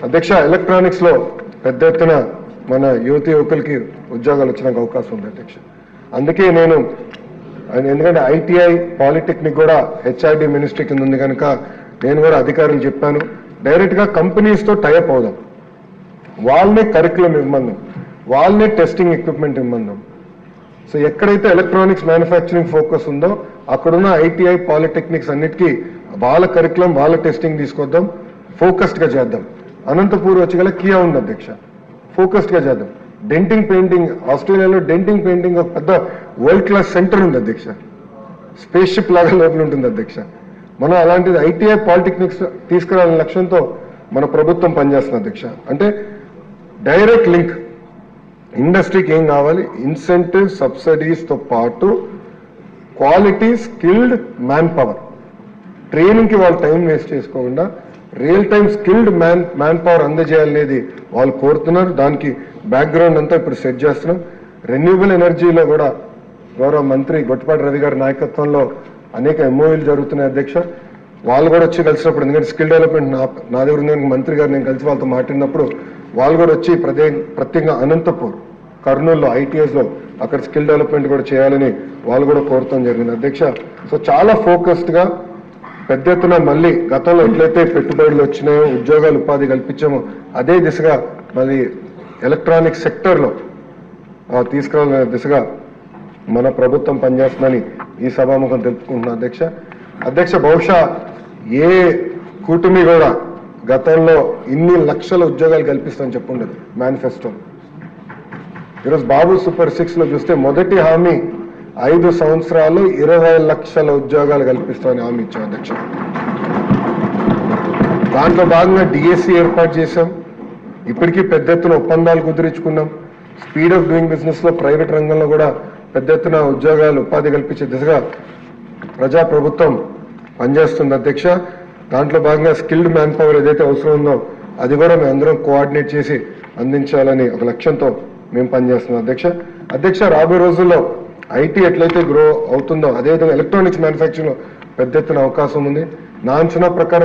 అధ్యక్ష, ఎలక్ట్రానిక్స్ లో పెద్ద ఎత్తున మన యువతి యువకులకి ఉద్యోగాలు వచ్చడానికి అవకాశం ఉంది అధ్యక్ష. అందుకే నేను ఎందుకంటే ఐటీఐ పాలిటెక్నిక్ కూడా హెచ్ఆర్డి మినిస్ట్రీ కింద ఉంది కనుక నేను కూడా అధికారులు చెప్పాను, డైరెక్ట్ గా కంపెనీస్ తో టైఅప్ అవుదాం, వాళ్ళనే కరికులం ఇవ్వమందాం, వాళ్ళనే టెస్టింగ్ ఎక్విప్మెంట్ ఇవ్వమందాం. సో ఎక్కడైతే ఎలక్ట్రానిక్స్ మ్యానుఫ్యాక్చరింగ్ ఫోకస్ ఉందో అక్కడున్న ఐటీఐ పాలిటెక్నిక్స్ అన్నిటికీ వాళ్ళ కరికులం వాళ్ళ టెస్టింగ్ తీసుకొద్దాం, ఫోకస్డ్ గా చేద్దాం. అనంతపూర్ వచ్చి గల కియా ఉంది అధ్యక్ష, ఫోకస్డ్ గా చేద్దాం. డెంటింగ్ పెయింటింగ్, ఆస్ట్రేలియాలో డెంటింగ్ పెయింటింగ్ ఒక పెద్ద వరల్డ్ క్లాస్ సెంటర్ ఉంది అధ్యక్ష, స్పేస్ షిప్ లాగా లోపల ఉంటుంది అధ్యక్ష. మనం అలాంటిది ఐటీఐ పాలిటెక్నిక్స్ తీసుకురావాలనే లక్ష్యంతో మన ప్రభుత్వం పనిచేస్తుంది అధ్యక్ష. అంటే డైరెక్ట్ లింక్ ఇండస్ట్రీకి ఏం కావాలి, ఇన్సెంటివ్ సబ్సిడీస్ తో పాటు quality skilled man power, training కి వాళ్ళు టైం వేస్ట్ చేసుకోకుండా real time skilled man power అందజేయాలనేది వాళ్ళు కోరుతున్నారు. దానికి బ్యాక్గ్రౌండ్ అంతా ఇప్పుడు సెట్ చేస్తున్నాం. రెన్యూబుల్ ఎనర్జీలో కూడా గౌరవ మంత్రి గొట్టిపాటి రవి గారి నాయకత్వంలో అనేక ఎంఓయూలు జరుగుతున్నాయి అధ్యక్ష. వాళ్ళు కూడా వచ్చి కలిసినప్పుడు, ఎందుకంటే స్కిల్ డెవలప్మెంట్ నా దగ్గర ఉంది, మంత్రి గారు నేను కలిసి వాళ్ళతో మాట్లాడినప్పుడు వాళ్ళు కూడా వచ్చి ప్రత్యేకంగా అనంతపూర్, కర్నూలులో ఐటీఎస్ లో అక్కడ స్కిల్ డెవలప్మెంట్ కూడా చేయాలని వాళ్ళు కూడా కోరటం జరిగింది అధ్యక్ష. సో చాలా ఫోకస్డ్ గా పెద్ద ఎత్తున మళ్ళీ గతంలో ఎట్లయితే పెట్టుబడులు వచ్చినాయో, ఉద్యోగాలు ఉపాధి కల్పించామో అదే దిశగా మళ్ళీ ఎలక్ట్రానిక్ సెక్టర్ లో తీసుకురావాలనే దిశగా మన ప్రభుత్వం పనిచేస్తుందని ఈ సభాముఖం తెలుపుకుంటున్నాం అధ్యక్ష. అధ్యక్ష, బహుశా ఏ కూటమి కూడా గతంలో ఇన్ని లక్షల ఉద్యోగాలు కల్పిస్తామని చెప్పుండదు మేనిఫెస్టో. ఈరోజు బాబు సూపర్ 6 లో చూస్తే మొదటి హామీ 5 సంవత్సరాలు 20 లక్షల ఉద్యోగాలు కల్పిస్తామని హామీ ఇచ్చాం అధ్యక్ష. దాంట్లో భాగంగా డిఎస్సి ఏర్పాటు చేశాం, ఇప్పటికీ పెద్ద ఎత్తున ఒప్పందాలు కుదిరించుకున్నాం. స్పీడ్ ఆఫ్ డూయింగ్ బిజినెస్ లో ప్రైవేట్ రంగంలో కూడా పెద్ద ఎత్తున ఉద్యోగాలు ఉపాధి కల్పించే దిశగా ప్రజా ప్రభుత్వం పనిచేస్తుంది అధ్యక్ష. దాంట్లో భాగంగా స్కిల్డ్ మ్యాన్ పవర్ ఏదైతే అవసరం ఉందో అది కూడా మేము అందరం కోఆర్డినేట్ చేసి అందించాలని ఒక లక్ష్యంతో మేము పనిచేస్తున్నాం అధ్యక్ష. అధ్యక్ష, రాబోయే రోజుల్లో ఐటీ ఎట్లయితే గ్రో అవుతుందో అదేవిధంగా ఎలక్ట్రానిక్స్ మ్యానుఫ్యాక్చరింగ్ లో పెద్ద ఎత్తున అవకాశం ఉంది. నా అంచనా ప్రకారం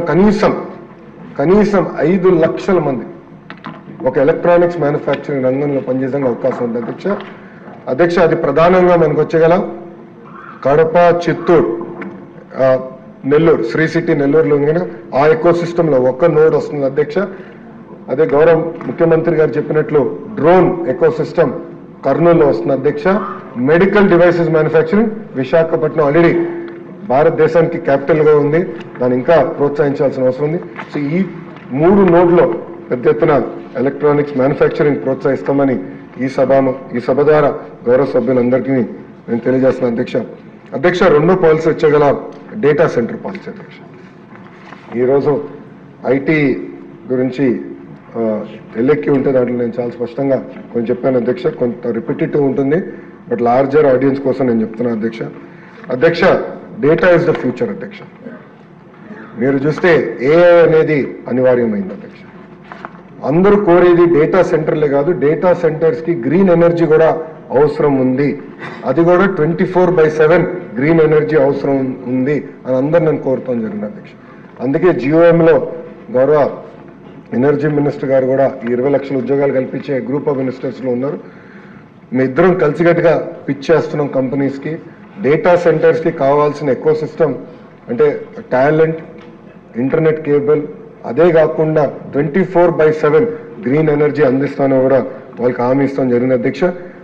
కనీసం 5 లక్షల మంది ఒక ఎలక్ట్రానిక్స్ మ్యానుఫ్యాక్చరింగ్ రంగంలో పనిచేసే అవకాశం ఉంది అధ్యక్ష. అది ప్రధానంగా మనకు వచ్చేగల కడప, చిత్తూరు, నెల్లూరు, శ్రీ సిటీ నెల్లూరులో ఉంది. ఆ ఎకో సిస్టమ్ లో ఒక్క నోడ్ వస్తుంది అధ్యక్ష. అదే గౌరవ ముఖ్యమంత్రి గారు చెప్పినట్లు డ్రోన్ ఎకో సిస్టమ్ కర్నూలులో వస్తుంది అధ్యక్ష. Medical devices manufacturing Visakhapatnam already భారతదేశానికి క్యాపిటల్ గా ఉంది, దాన్ని ఇంకా ప్రోత్సహించాల్సిన అవసరం ఉంది. సో ఈ 3 నోడ్లో పెద్ద ఎత్తున ఎలక్ట్రానిక్స్ మ్యానుఫ్యాక్చరింగ్ ప్రోత్సహిస్తామని ఈ సభ ద్వారా గౌరవ సభ్యులందరికీ నేను తెలియజేస్తున్నాను అధ్యక్ష. రెండో పాలసీ వచ్చేగల డేటా సెంటర్ పాలసీ అధ్యక్ష. ఈరోజు ఐటీ గురించి ఎల్లెక్కి ఉంటే దాంట్లో నేను చాలా స్పష్టంగా కొంచెం చెప్పాను అధ్యక్ష, కొంత రిపిటేటివ్ ఉంటుంది, బట్ లార్జర్ ఆడియన్స్ కోసం నేను చెప్తున్నాను అధ్యక్ష. డేటా ఇస్ ద ఫ్యూచర్ అధ్యక్ష. మీరు చూస్తే ఏఐ అనేది అనివార్యమైంది అధ్యక్ష. అందరూ కోరేది డేటా సెంటర్లే కాదు, డేటా సెంటర్స్ కి గ్రీన్ ఎనర్జీ కూడా అవసరం ఉంది, అది కూడా 24/7 గ్రీన్ ఎనర్జీ అవసరం ఉంది అని అందరు నన్ను కోరుతాం జరిగింది అధ్యక్ష. అందుకే జిఓఎంలో గౌరవ ఎనర్జీ మినిస్టర్ గారు కూడా 20 లక్షల ఉద్యోగాలు కల్పించే గ్రూప్ ఆఫ్ మినిస్టర్స్ లో ఉన్నారు. మీ ఇద్దరం కలిసిగట్టుగా పిచ్ చేస్తున్నాం కంపెనీస్ కి. డేటా సెంటర్స్ కి కావాల్సిన ఎకో సిస్టమ్ అంటే టాలెంట్, ఇంటర్నెట్ కేబుల్, అదే కాకుండా 24/7 గ్రీన్ ఎనర్జీ అందిస్తానో కూడా వాళ్ళకి హామీ ఇస్తాం జరిగింది అధ్యక్ష.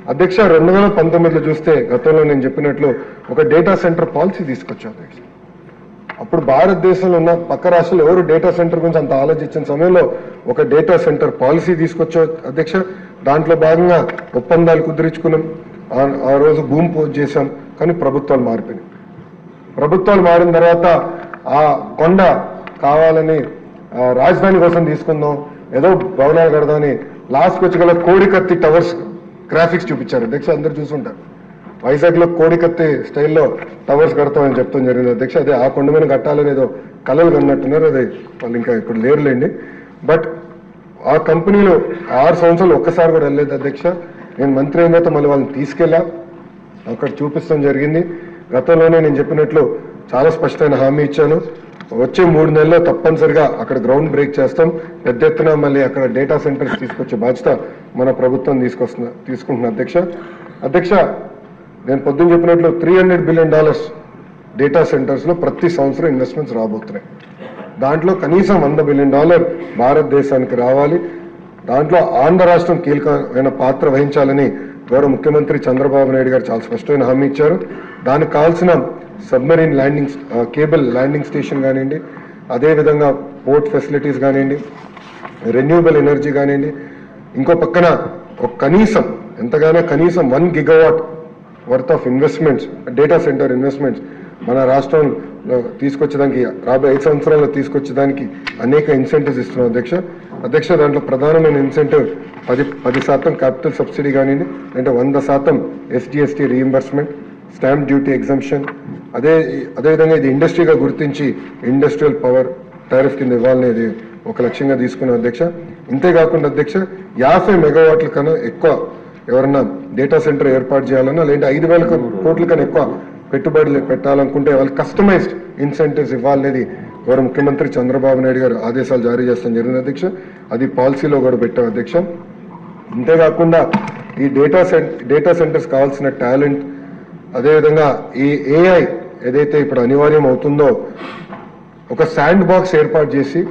2019లో చూస్తే గతంలో నేను చెప్పినట్లు ఒక డేటా సెంటర్ పాలసీ తీసుకొచ్చాం అధ్యక్ష. అప్పుడు భారతదేశంలో ఉన్న పక్క రాష్ట్రాలు ఎవరు డేటా సెంటర్ గురించి అంత ఆలోచించిన సమయంలో ఒక డేటా సెంటర్ పాలసీ తీసుకొచ్చా అధ్యక్ష. దాంట్లో భాగంగా ఒప్పందాలు కుదిరించుకున్నాం, ఆ రోజు భూమి పూజ చేశాం. కానీ ప్రభుత్వాలు మారిపోయినాయి. ప్రభుత్వాలు మారిన తర్వాత ఆ కొండ కావాలని రాజధాని కోసం తీసుకుందాం, ఏదో భవనాలు కడదామని లాస్ట్కి వచ్చి గల కోడికత్తి టవర్స్ గ్రాఫిక్స్ చూపించారు అధ్యక్ష. అందరు చూసుంటారు, వైజాగ్ లో కోడికత్తి స్టైల్లో టవర్స్ కడతామని చెప్తాం జరిగింది అధ్యక్ష. అదే ఆ కొండ మీద కట్టాలని ఏదో కలలు కన్నట్టున్నారు, అదే వాళ్ళు ఇంకా ఇప్పుడు లేరులేండి. బట్ ఆ కంపెనీలో 6 సంవత్సరాలు ఒక్కసారి కూడా వెళ్ళలేదు అధ్యక్ష. నేను మంత్రి అయిన తర్వాత మళ్ళీ వాళ్ళని తీసుకెళ్ళా, అక్కడ చూపిస్తాం జరిగింది. గతంలోనే నేను చెప్పినట్లు చాలా స్పష్టమైన హామీ ఇచ్చాను. వచ్చే 3 నెలల్లో తప్పనిసరిగా అక్కడ గ్రౌండ్ బ్రేక్ చేస్తాం. పెద్ద ఎత్తున మళ్ళీ అక్కడ డేటా సెంటర్స్ తీసుకొచ్చే బాధ్యత మన ప్రభుత్వం తీసుకుంటున్న అధ్యక్ష నేను పొద్దున్న చెప్పినట్లు $300 బిలియన్ డేటా సెంటర్స్ లో ప్రతి సంవత్సరం ఇన్వెస్ట్మెంట్స్ రాబోతున్నాయి. దాంట్లో కనీసం $100 బిలియన్ భారతదేశానికి రావాలి. దాంట్లో ఆంధ్ర రాష్ట్రం కీలకమైన పాత్ర వహించాలని గౌరవ ముఖ్యమంత్రి చంద్రబాబు నాయుడు గారు చాలా స్పష్టమైన హామీ ఇచ్చారు. దానికి కావాల్సిన submarine landing cable landing station కానివ్వండి, అదేవిధంగా పోర్ట్ ఫెసిలిటీస్ కానివ్వండి, రెన్యూబుల్ ఎనర్జీ కానివ్వండి, ఇంకో పక్కన కనీసం 1 gigawatt worth of investments data center investments మన రాష్ట్రంలో తీసుకొచ్చేదానికి రాబోయే 5 సంవత్సరాల్లో తీసుకొచ్చేదానికి అనేక ఇన్సెంటివ్స్ ఇస్తున్నాం అధ్యక్ష. దాంట్లో ప్రధానమైన ఇన్సెంటివ్ 10% క్యాపిటల్ సబ్సిడీ కానివ్వండి, అంటే 100% SGST reimbursement, stamp duty exemption, అదేవిధంగా ఇది ఇండస్ట్రీగా గుర్తించి ఇండస్ట్రియల్ పవర్ టారిఫ్ కింద ఇవ్వాలనేది ఒక లక్ష్యంగా తీసుకున్నాం అధ్యక్ష. ఇంతేకాకుండా అధ్యక్ష 50 మెగావాట్ల కన్నా ఎక్కువ ఎవరన్నా డేటా సెంటర్ ఏర్పాటు చేయాలన్నా, లేదంటే 5,000 కోట్ల కన్నా ఎక్కువ పెట్టుబడులు పెట్టాలనుకుంటే వాళ్ళు కస్టమైజ్డ్ ఇన్సెంటివ్స్ ఇవ్వాలనేది గౌరవ ముఖ్యమంత్రి చంద్రబాబు నాయుడు గారు ఆదేశాలు జారీ చేస్తాం జరిగింది అధ్యక్ష. అది పాలసీలో కూడా పెట్టాం అధ్యక్ష. ఇంతేకాకుండా ఈ డేటా సెంటర్స్ కావాల్సిన టాలెంట్, అదేవిధంగా ఈ AI ఏదైతే ఇప్పుడు అనివార్యం అవుతుందో ఒక శాండ్ బాక్స్ ఏర్పాటు చేసి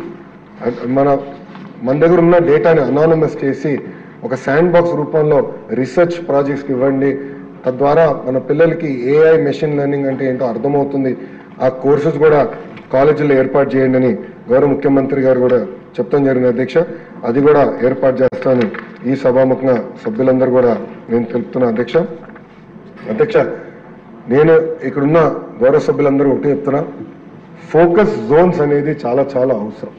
మన దగ్గర ఉన్న డేటాని అనానమస్ చేసి ఒక శాండ్ బాక్స్ రూపంలో రీసెర్చ్ ప్రాజెక్ట్స్కి ఇవ్వండి. తద్వారా మన పిల్లలకి AI మెషిన్ లెర్నింగ్ అంటే ఏంటో అర్థమవుతుంది. ఆ కోర్సెస్ కూడా కాలేజీలో ఏర్పాటు చేయండి అని గౌరవ ముఖ్యమంత్రి గారు కూడా చెప్తాం జరిగింది అధ్యక్ష. అది కూడా ఏర్పాటు చేస్తాను ఈ సభాముఖంగా సభ్యులందరూ కూడా నేను తెలుపుతున్నా అధ్యక్ష. నేను ఇక్కడున్న గౌరవ సభ్యులందరూ ఒకటి చెప్తున్నా, ఫోకస్ జోన్స్ అనేది చాలా అవసరం.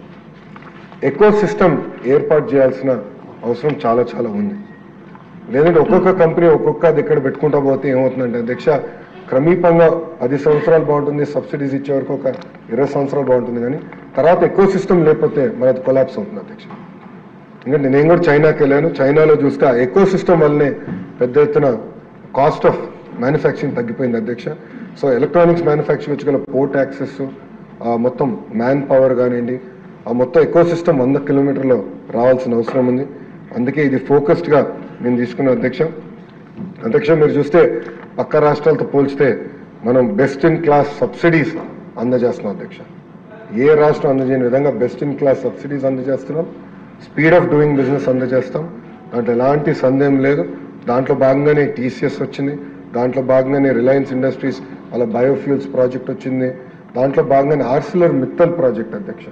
ఎకో సిస్టమ్ ఏర్పాటు చేయాల్సిన అవసరం చాలా ఉంది. లేదంటే ఒక్కొక్క కంపెనీ ఒక్కొక్క దగ్గర పెట్టుకుంటా పోతే ఏమవుతుందంటే అధ్యక్ష, క్రమీపంగా 10 సంవత్సరాలు బాగుంటుంది, సబ్సిడీస్ ఇచ్చే వరకు ఒక 20 సంవత్సరాలు బాగుంటుంది, కానీ తర్వాత ఎకో సిస్టమ్ లేకపోతే మనది కొలాప్స్ అవుతుంది అధ్యక్ష. ఎందుకంటే నేను కూడా చైనాకి వెళ్ళాను. చైనాలో చూస్తే ఆ ఎకో సిస్టమ్ వల్లనే పెద్ద ఎత్తున కాస్ట్ ఆఫ్ మ్యానుఫ్యాక్చరింగ్ తగ్గిపోయింది అధ్యక్ష. సో ఎలక్ట్రానిక్స్ మ్యానుఫ్యాక్చరింగ్ వచ్చి గల పోర్ట్ యాక్సెస్, మొత్తం మ్యాన్ పవర్ కానివ్వండి, ఆ మొత్తం ఎకో సిస్టమ్ 100 కిలోమీటర్లో రావాల్సిన అవసరం ఉంది. అందుకే ఇది ఫోకస్డ్గా నేను తీసుకున్న అధ్యక్ష. మీరు చూస్తే పక్క రాష్ట్రాలతో పోల్చితే మనం బెస్ట్ ఇన్ క్లాస్ సబ్సిడీస్ అందజేస్తున్నాం అధ్యక్ష. ఏ రాష్ట్రం అందజేయని విధంగా బెస్ట్ ఇన్ క్లాస్ సబ్సిడీస్ అందజేస్తున్నాం. స్పీడ్ ఆఫ్ డూయింగ్ బిజినెస్ అందజేస్తాం. దాంట్లో ఎలాంటి సందేహం లేదు. దాంట్లో భాగంగానే TCS వచ్చింది, దాంట్లో భాగంగానే రిలయన్స్ ఇండస్ట్రీస్ వాళ్ళ బయోఫ్యూల్స్ ప్రాజెక్ట్ వచ్చింది, దాంట్లో భాగంగానే ఆర్సిలర్ మిత్తల్ ప్రాజెక్ట్ అధ్యక్ష.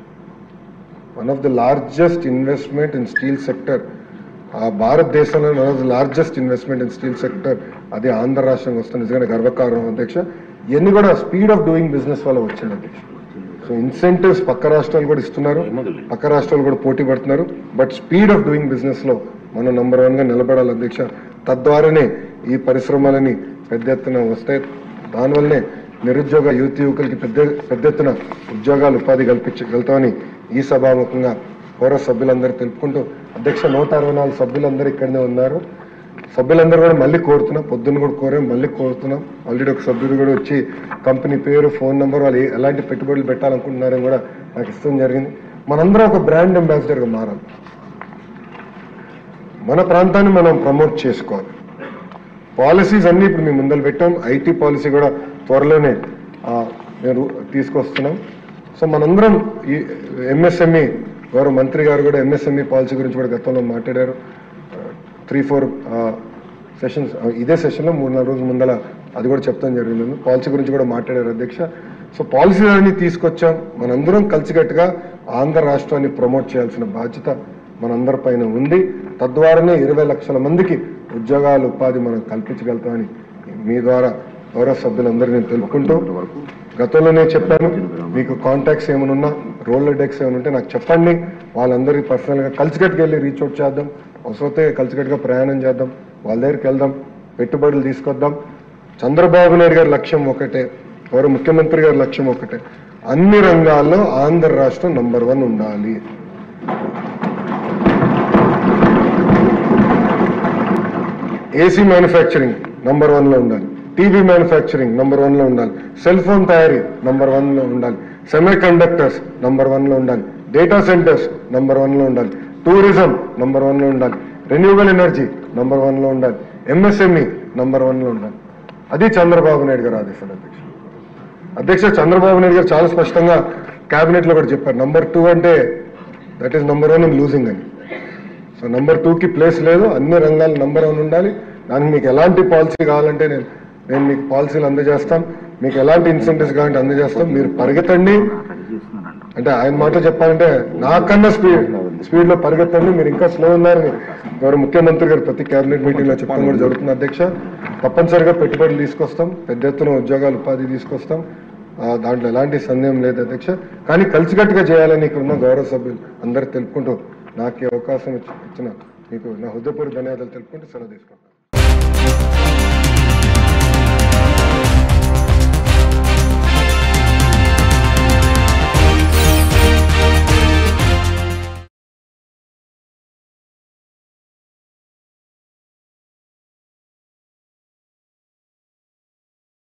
One of the largest investment in steel sector, భారతదేశంలో one of the largest investment in steel sector, అది ఆంధ్ర రాష్ట్రంగా వస్తుంది. నిజంగా గర్వకారణం అధ్యక్ష. ఇవన్నీ కూడా స్పీడ్ ఆఫ్ డూయింగ్ బిజినెస్ వల్ల వచ్చింది అధ్యక్ష. సో ఇన్సెంటివ్స్ పక్క రాష్ట్రాలు కూడా ఇస్తున్నారు, పక్క రాష్ట్రాలు కూడా పోటీ పడుతున్నారు. But speed of doing business లో మనం నంబర్ 1గా నిలబడాలి అధ్యక్ష. తద్వారానే ఈ పరిశ్రమలని పెద్ద ఎత్తున వస్తాయి. దానివల్లనే నిరుద్యోగ యువకులకి పెద్ద ఎత్తున ఉద్యోగాలు ఉపాధి కల్పించగలుగుతామని ఈ సభాముఖంగా పౌర సభ్యులందరూ తెలుపుకుంటూ అధ్యక్ష 164 సభ్యులందరూ ఇక్కడనే ఉన్నారు. సభ్యులందరూ కూడా మళ్ళీ కోరుతున్నాం, పొద్దున్న కూడా కోరాం, మళ్ళీ కోరుతున్నాం. ఆల్రెడీ ఒక సభ్యుడు కూడా వచ్చి కంపెనీ పేరు, ఫోన్ నెంబర్, వాళ్ళు ఎలాంటి పెట్టుబడులు పెట్టాలనుకుంటున్నారని కూడా నాకు ఇష్టం జరిగింది. మనందరం ఒక బ్రాండ్ అంబాసిడర్గా మారాలి. మన ప్రాంతాన్ని మనం ప్రమోట్ చేసుకోవాలి. పాలసీస్ అన్ని ఇప్పుడు మేము ముందలు పెట్టాం. IT పాలసీ కూడా త్వరలోనే మేము తీసుకొస్తున్నాం. సో మనందరం ఈ MSME గౌరవ మంత్రి గారు కూడా MSME పాలసీ గురించి కూడా గతంలో మాట్లాడారు. 3-4 సెషన్స్, ఇదే సెషన్లో 3-4 రోజుల ముందల అది కూడా చెప్తాం జరిగింది. పాలసీ గురించి కూడా మాట్లాడారు అధ్యక్ష. సో పాలసీలన్నీ తీసుకొచ్చాం. మనందరం కలిసికట్టుగా ఆంధ్ర రాష్ట్రాన్ని ప్రమోట్ చేయాల్సిన బాధ్యత మనందరి పైన ఉంది. తద్వారానే 20 లక్షల మందికి ఉద్యోగాలు, ఉపాధి మనం కల్పించగలుగుతామని మీ ద్వారా గౌరవ సభ్యులందరూ నేను తెలుపుకుంటూ, గతంలోనే చెప్పాను, మీకు కాంటాక్ట్స్ ఏమైనా ఉన్నా, రోల్ డెక్స్ ఏమైనా ఉంటే నాకు చెప్పండి. వాళ్ళందరికీ పర్సనల్గా కలిసికట్టుకు వెళ్ళి రీచ్ అవుట్ చేద్దాం. అవసరమైతే కలిసికట్టుగా ప్రయాణం చేద్దాం, వాళ్ళ దగ్గరికి వెళ్దాం, పెట్టుబడులు తీసుకొద్దాం. చంద్రబాబు నాయుడు గారి లక్ష్యం ఒకటే, గౌరవ ముఖ్యమంత్రి గారి లక్ష్యం ఒకటే, అన్ని రంగాల్లో ఆంధ్ర రాష్ట్రం నంబర్ 1 ఉండాలి. AC మ్యానుఫ్యాక్చరింగ్ నంబర్ 1లో ఉండాలి, టీవీ మ్యానుఫ్యాక్చరింగ్ నంబర్ 1లో ఉండాలి, సెల్ ఫోన్ తయారీ నంబర్ 1లో ఉండాలి, సెమీ కండక్టర్స్ నంబర్ 1లో ఉండాలి, డేటా సెంటర్స్ నంబర్ 1లో ఉండాలి, టూరిజం నంబర్ 1లో ఉండాలి, రెన్యూవబుల్ ఎనర్జీ నంబర్ 1లో ఉండాలి, ఎంఎస్ఎంఈ నంబర్ 1లో ఉండాలి. అది చంద్రబాబు నాయుడు గారు ఆదేశాలు అధ్యక్ష. చంద్రబాబు నాయుడు గారు చాలా స్పష్టంగా కేబినెట్ లో కూడా చెప్పారు, నంబర్ 2 అంటే that is number 1 in losing అని. సో నంబర్ 2కి ప్లేస్ లేదు, అన్ని రంగాలు నంబర్ 1 ఉండాలి. దానికి మీకు ఎలాంటి పాలసీ కావాలంటే నేను మీకు పాలసీలు అందజేస్తాం, మీకు ఎలాంటి ఇన్సెంటివ్స్ కావాలంటే అందజేస్తాం. మీరు పరిగెత్తండి అంటే ఆయన మాటలు చెప్పాలంటే నాకన్నా స్పీడ్ లో పరిగెత్తండి, మీరు ఇంకా స్లో ఉన్నారని గౌరవ ముఖ్యమంత్రి గారు ప్రతి కేబినెట్ మీటింగ్ లో చెప్పడం కూడా జరుగుతుంది అధ్యక్ష. తప్పనిసరిగా పెట్టుబడులు తీసుకొస్తాం, పెద్ద ఎత్తున ఉద్యోగాలు ఉపాధి తీసుకొస్తాం, దాంట్లో ఎలాంటి సందేహం లేదు అధ్యక్ష. కానీ కలిసికట్టుగా చేయాలని ఇక్కడ ఉన్న గౌరవ సభ్యులు అందరూ తెలుపుకుంటూ నాకు ఈ అవకాశం ఇచ్చిన మీకు నా హృదయపూర్వక ధన్యవాదాలు తెలుపుకుంటూ సెలవు తీసుకుంటాను.